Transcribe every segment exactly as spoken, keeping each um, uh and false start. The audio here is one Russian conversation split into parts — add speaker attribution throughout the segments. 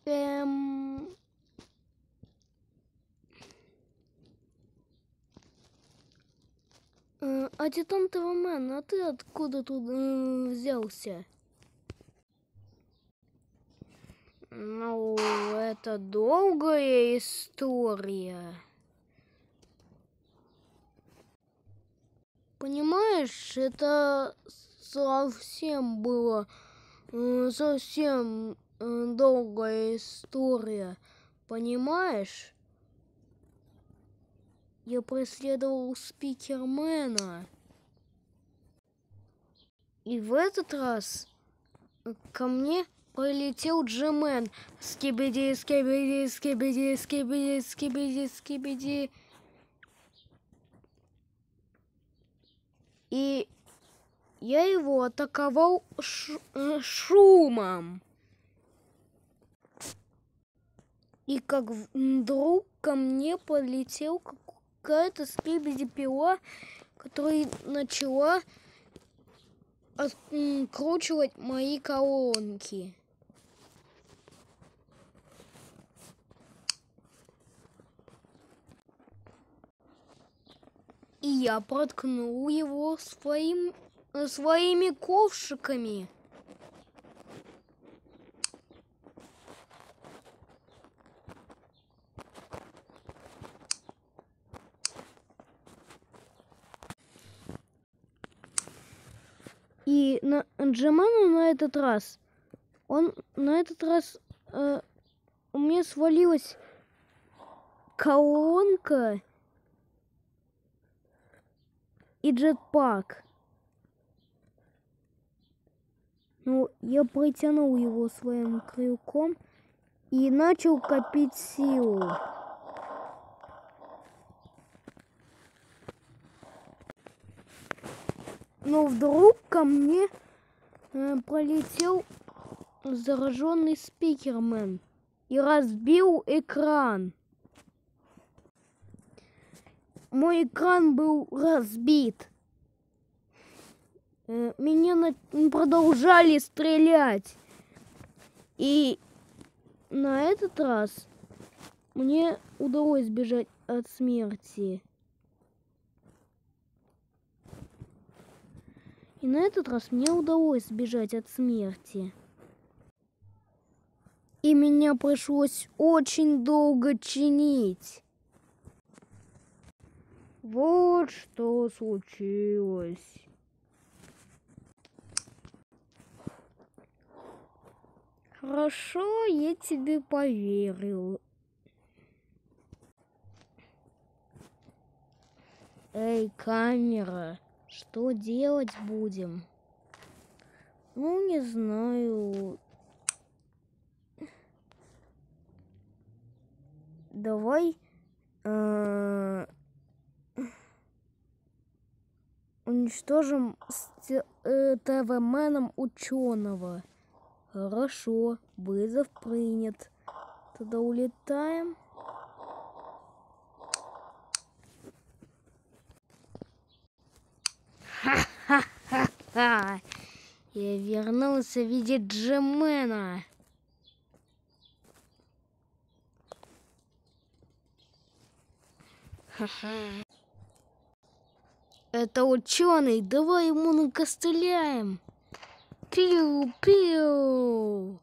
Speaker 1: Эм... Э, а Титан Тевамен, а ты откуда тут э, взялся? Ну, это долгая история. Понимаешь, это совсем было, э, совсем э, долгая история. Понимаешь? Я преследовал Спикермена. И в этот раз ко мне прилетел Джемен. Скибиди, скибиди, скибиди, скибиди, скибиди, скибиди. И я его атаковал ш шумом. И как вдруг ко мне полетел какая-то скибиди-пила, которая начала откручивать мои колонки. И я проткнул его своим, своими ковшиками. И на Джеману на этот раз, он на этот раз э, у меня свалилась колонка и джетпак. Ну, я протянул его своим крюком и начал копить силу. Но вдруг ко мне э, пролетел зараженный Спикермен и разбил экран. Мой экран был разбит. Э, меня на... продолжали стрелять. И на этот раз мне удалось сбежать от смерти. И на этот раз мне удалось сбежать от смерти. И меня пришлось очень долго чинить. Вот что случилось. Хорошо, я тебе поверил. Эй, камера, что делать будем? Ну, не знаю. Давай э, уничтожим с э, ТВ-меном ученого. Хорошо, вызов принят. Тогда улетаем. Ха-ха-ха-ха! Я вернулся в виде Джемена. Ха-ха. Это ученый, давай ему накостыляем. Пиу-пиу.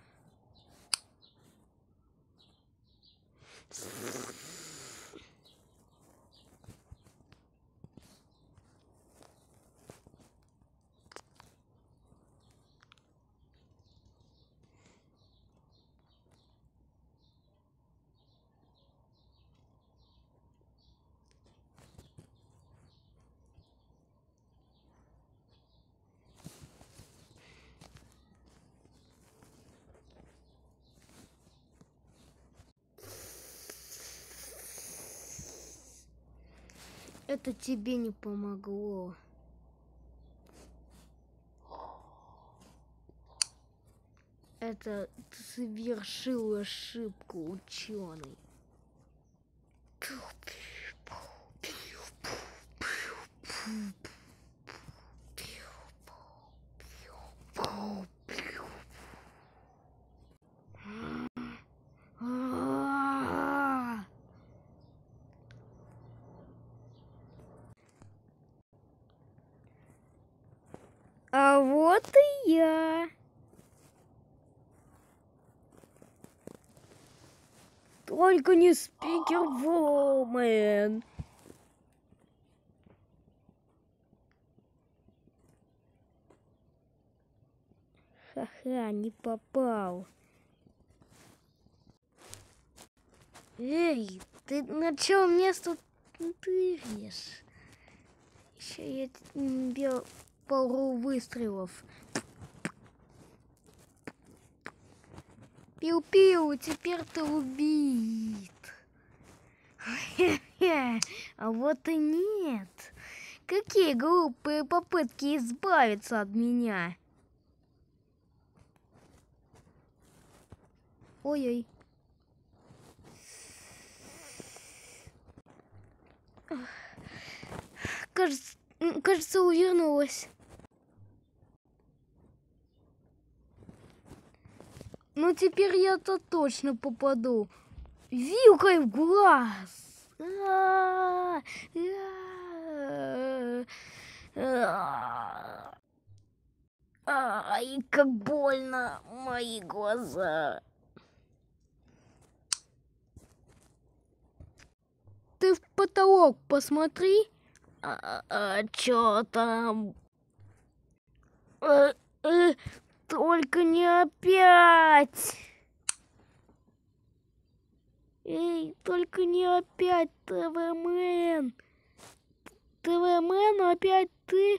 Speaker 1: Это тебе не помогло. Это ты совершил ошибку, ученый. Да. Только не спикервумен. Ха-ха, не попал. Эй, ты на чем место тыришь? Еще я тебе пару выстрелов. Пиу-пиу, теперь ты убит. А вот и нет. Какие глупые попытки избавиться от меня. Ой-ой. Кажется, кажется, увернулась. Ну теперь я-то точно попаду. Вилкой в глаз. Ай, как больно, мои глаза. Ты в потолок посмотри. А, а чё там? А, а, только не опять. Эй, только не опять, ТВ-мен. ТВ-мен, опять ты.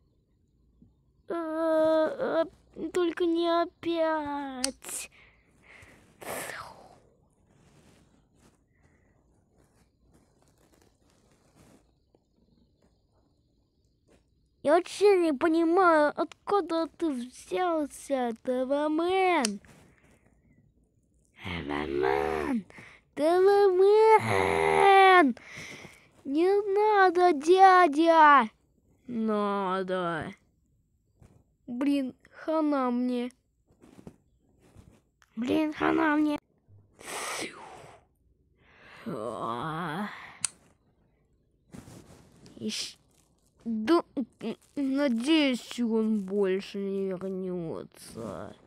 Speaker 1: А, а, только не опять. Я вообще не понимаю, откуда ты взялся, ТВ-мен. ТВ-мен, ТВ-мен. Не надо, дядя. Надо. Блин, хана мне. Блин, хана мне. Ищ... Да, надеюсь, он больше не вернется.